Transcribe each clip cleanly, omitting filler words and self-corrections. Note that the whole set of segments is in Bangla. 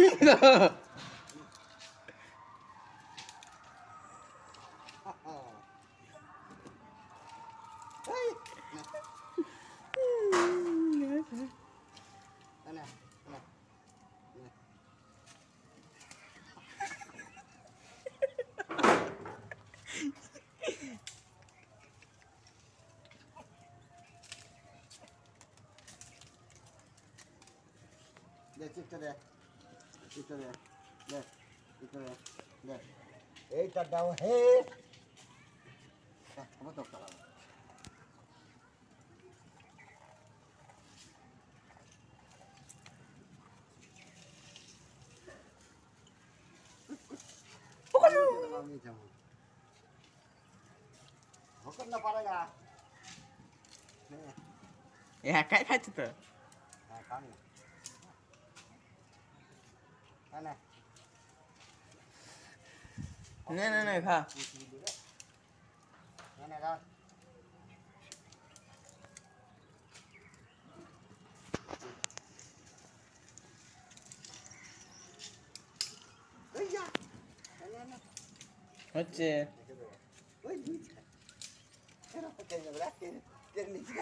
এইটা দাও হে আমার তো খারাপ না পারেগা একাই খাচ্ছে তো হ্যাঁ খান না নে নে নে খা না না হচ্ছে ওই নিচে এরা কে যাবে কে নিচে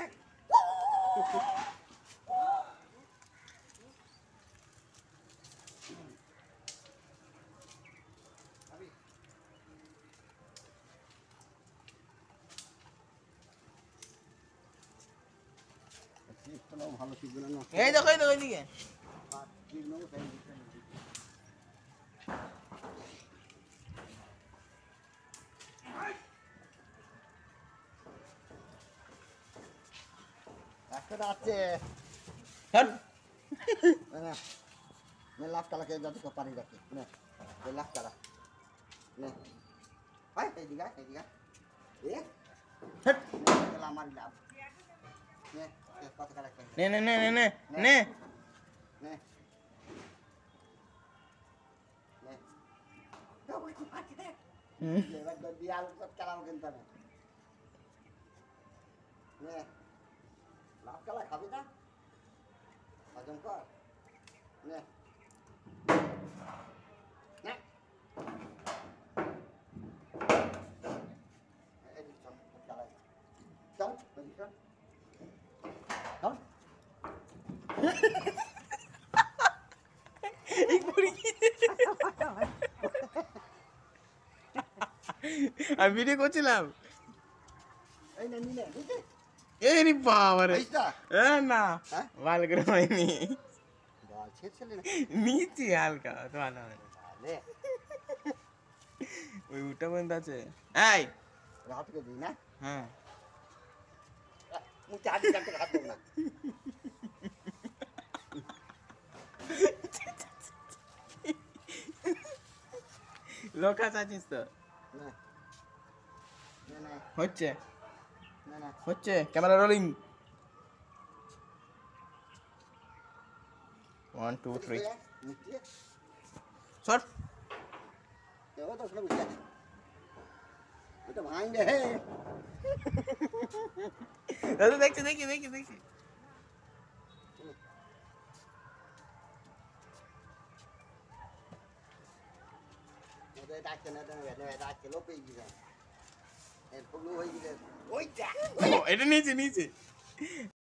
ভালো শিখবে না এই দেখো এই দেখো এদিকে একটা আছে হট मैं लाख काला के जाते को पानी रखे ने ये लाख काला ने हाय ए दिगा ए हट काला मार लाभ ने पास काला के নে নে নে নে নে নে ने ने तो वो की पाती दे ले बद दियाल सब काला मगन ता ने लाख काला खाबी ना हजम कर ने ने एडिट चल काला चल एडिट चल चल এই পুরি আমি ভিডিও করছিলাম এই নে নিলে নিতে এই রে বাবা রে এইটা এ না হ্যাঁ ভালো করে হয়নি গাল ছেড়ে না নিচে হালকা ভালো হয় লে ওই উঠা পর্যন্ত আছে এই রাত के दी ना হ্যাঁ मुझे आधी घंटे हाथ दूंगा লোকা চাচ্ছিস তো ना ना হচ্ছে ना ना হচ্ছে ক্যামেরা রোলিং 1 2 3 मुझे শট वो तो उसने पूछा वो तो भाएंगे है দাদা দেখছি দেখি দেখি দেখি वो तो डाक ना तो मैं डाक के लो पे ही गया ए फुल्लू हो गया ओए जा ও এটা নিচে নিচে